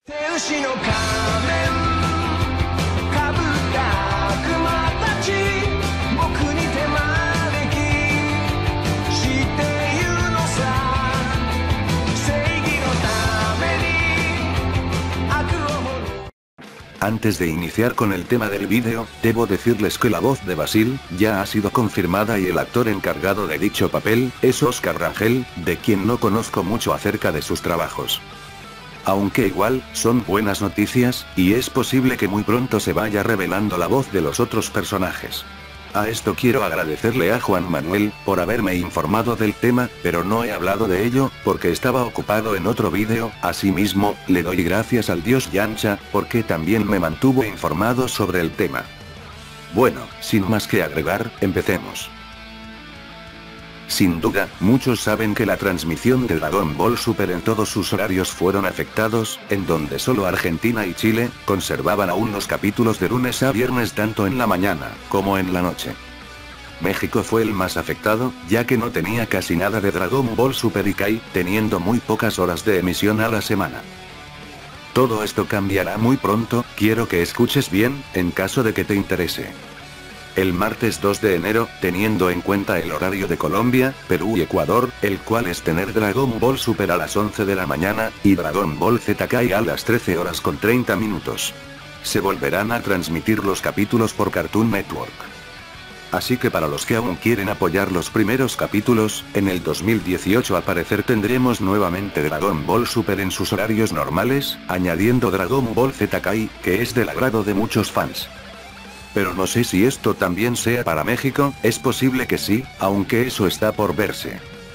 天使の仮面かぶった悪魔たち僕に手招きして言うのさ正義のために悪をも Antes de iniciar con el tema del vídeo, debo decirles que la voz de Basil ya ha sido confirmada y el actor encargado de dicho papel es Oscar Rangel, de quien no conozco mucho acerca de sus trabajos. Aunque igual, son buenas noticias, y es posible que muy pronto se vaya revelando la voz de los otros personajes. A esto quiero agradecerle a Juan Manuel, por haberme informado del tema, pero no he hablado de ello, porque estaba ocupado en otro vídeo. Asimismo, le doy gracias al dios Yancha, porque también me mantuvo informado sobre el tema. Bueno, sin más que agregar, empecemos. Sin duda, muchos saben que la transmisión de Dragon Ball Super en todos sus horarios fueron afectados, en donde solo Argentina y Chile conservaban aún los capítulos de lunes a viernes tanto en la mañana como en la noche. México fue el más afectado, ya que no tenía casi nada de Dragon Ball Super y Kai, teniendo muy pocas horas de emisión a la semana. Todo esto cambiará muy pronto, quiero que escuches bien, en caso de que te interese. El martes 2 de enero, teniendo en cuenta el horario de Colombia, Perú y Ecuador, el cual es tener Dragon Ball Super a las 11 de la mañana, y Dragon Ball Z Kai a las 13 horas con 30 minutos. Se volverán a transmitir los capítulos por Cartoon Network. Así que para los que aún quieren apoyar los primeros capítulos, en el 2018 al parecer tendremos nuevamente Dragon Ball Super en sus horarios normales, añadiendo Dragon Ball Z Kai, que es del agrado de muchos fans. Pero no sé si esto también sea para México, es posible que sí, aunque eso está por verse.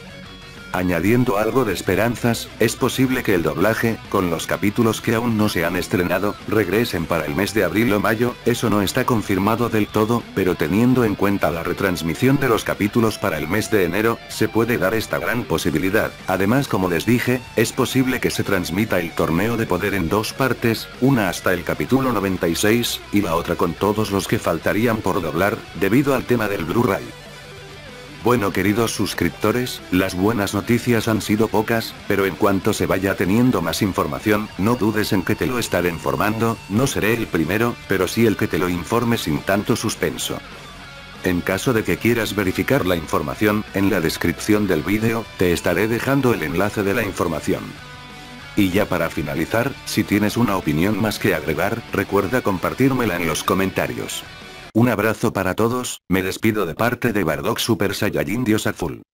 Añadiendo algo de esperanzas, es posible que el doblaje, con los capítulos que aún no se han estrenado, regresen para el mes de abril o mayo. Eso no está confirmado del todo, pero teniendo en cuenta la retransmisión de los capítulos para el mes de enero, se puede dar esta gran posibilidad. Además, como les dije, es posible que se transmita el torneo de poder en dos partes, una hasta el capítulo 96, y la otra con todos los que faltarían por doblar, debido al tema del Blu-ray. Bueno, queridos suscriptores, las buenas noticias han sido pocas, pero en cuanto se vaya teniendo más información, no dudes en que te lo estaré informando. No seré el primero, pero sí el que te lo informe sin tanto suspenso. En caso de que quieras verificar la información, en la descripción del vídeo, te estaré dejando el enlace de la información. Y ya para finalizar, si tienes una opinión más que agregar, recuerda compartírmela en los comentarios. Un abrazo para todos, me despido de parte de Bardock Super Saiyajin Dios Azul.